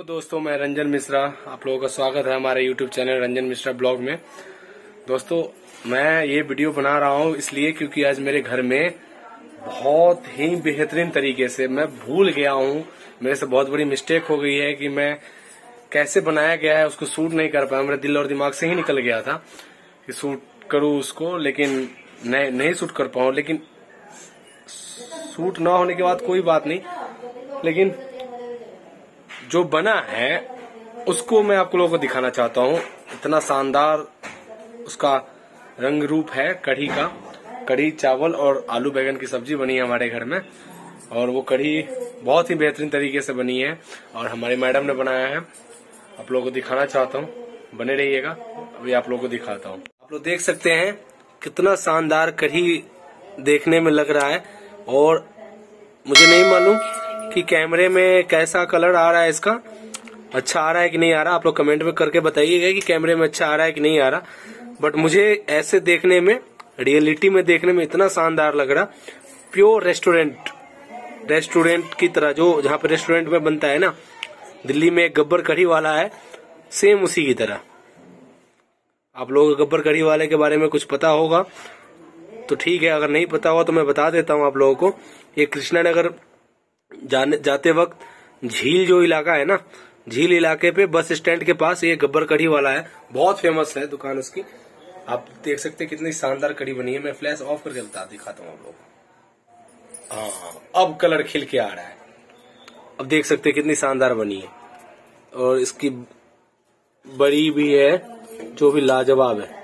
दोस्तों, मैं रंजन मिश्रा, आप लोगों का स्वागत है हमारे YouTube channel Ranjan Mishra blog में। दोस्तों, मैं ये वीडियो बना रहा हूँ इसलिए क्योंकि आज मेरे घर में बहुत ही बेहतरीन तरीके से मैं भूल गया हूँ। मेरे से बहुत बड़ी मिस्टेक हो गई है कि मैं कैसे बनाया गया है उसको शूट नहीं कर पाया। मेरे दिल और दिमाग से ही निकल गया था कि शूट करूँ उसको, लेकिन नहीं शूट कर पाऊँ। लेकिन शूट ना होने के बाद कोई बात नहीं, लेकिन जो बना है उसको मैं आप लोगों को दिखाना चाहता हूँ। इतना शानदार उसका रंग रूप है। कढ़ी का, कढ़ी चावल और आलू बैगन की सब्जी बनी है हमारे घर में, और वो कढ़ी बहुत ही बेहतरीन तरीके से बनी है और हमारी मैडम ने बनाया है। आप लोगों को दिखाना चाहता हूँ, बने रहिएगा। अभी आप लोगों को दिखाता हूँ। आप लोग देख सकते हैं कितना शानदार कढ़ी देखने में लग रहा है, और मुझे नहीं मालूम कि कैमरे में कैसा कलर आ रहा है, इसका अच्छा आ रहा है कि नहीं आ रहा। आप लोग कमेंट में करके बताइएगा कि कैमरे में अच्छा आ रहा है कि नहीं आ रहा। बट मुझे ऐसे देखने में, रियलिटी में देखने में इतना शानदार लग रहा। प्योर रेस्टोरेंट की तरह, जो जहाँ पे रेस्टोरेंट में बनता है ना, दिल्ली में गब्बर कढ़ी वाला है, सेम उसी की तरह। आप लोगों को गब्बर कढ़ी वाले के बारे में कुछ पता होगा तो ठीक है, अगर नहीं पता होगा तो मैं बता देता हूँ आप लोगों को। ये कृष्णा नगर जाते वक्त झील जो इलाका है ना, झील इलाके पे बस स्टैंड के पास ये गब्बर कढ़ी वाला है। बहुत फेमस है दुकान उसकी। आप देख सकते हैं कितनी शानदार कढ़ी बनी है। मैं फ्लैश ऑफ करके दिखाता हूँ आप लोगों को। हाँ, अब कलर खिल के आ रहा है। अब देख सकते हैं कितनी शानदार बनी है, और इसकी बड़ी भी है जो भी लाजवाब है।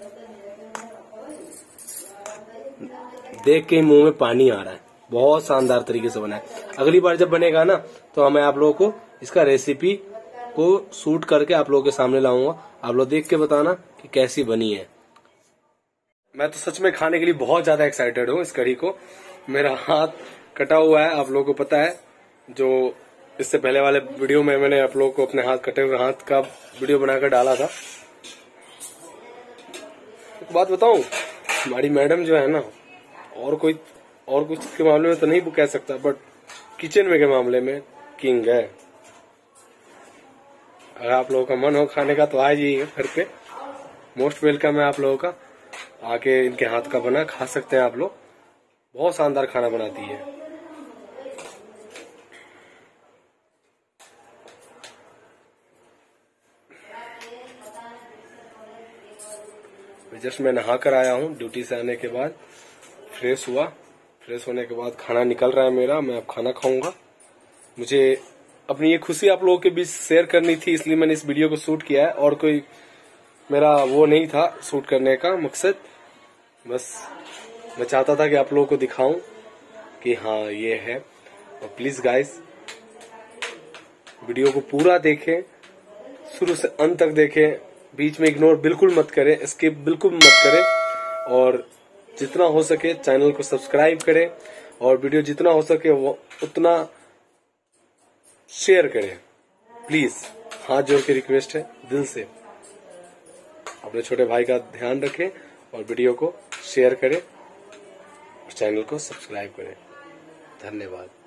देख के मुंह में पानी आ रहा है। बहुत शानदार तरीके से बना है। अगली बार जब बनेगा ना तो मैं आप लोगों को इसका रेसिपी को शूट करके आप लोगों के सामने लाऊंगा। आप लोग देख के बताना कि कैसी बनी है। मैं तो सच में खाने के लिए बहुत ज्यादा एक्साइटेड हूँ इस कढ़ी को। मेरा हाथ कटा हुआ है, आप लोगों को पता है। जो इससे पहले वाले वीडियो में मैंने आप लोगों को अपने हाथ कटे हुए हाथ का वीडियो बनाकर डाला था। एक बात बताऊं, हमारी मैडम जो है ना, और कुछ के मामले में तो नहीं कह सकता, बट किचन में के मामले में किंग है। अगर आप लोगों का मन हो खाने का तो आ जाइए घर पे। मोस्ट वेलकम है आप लोगों का। आके इनके हाथ का बना खा सकते हैं आप लोग। बहुत शानदार खाना बनाती है। जस्ट मैं नहा कर आया हूँ ड्यूटी से आने के बाद। फ्रेश हुआ, फ्रेश होने के बाद खाना निकल रहा है मेरा। मैं अब खाना खाऊंगा। मुझे अपनी ये खुशी आप लोगों के बीच शेयर करनी थी, इसलिए मैंने इस वीडियो को शूट किया है। और कोई मेरा वो नहीं था शूट करने का मकसद। बस मैं चाहता था कि आप लोगों को दिखाऊं कि हाँ ये है। और प्लीज गाइस, वीडियो को पूरा देखें, शुरू से अंत तक देखें। बीच में इग्नोर बिल्कुल मत करें, स्किप बिल्कुल मत करें। और जितना हो सके चैनल को सब्सक्राइब करें, और वीडियो जितना हो सके वो उतना शेयर करें। प्लीज, हाथ जोड़ के रिक्वेस्ट है दिल से। अपने छोटे भाई का ध्यान रखें और वीडियो को शेयर करें और चैनल को सब्सक्राइब करें। धन्यवाद।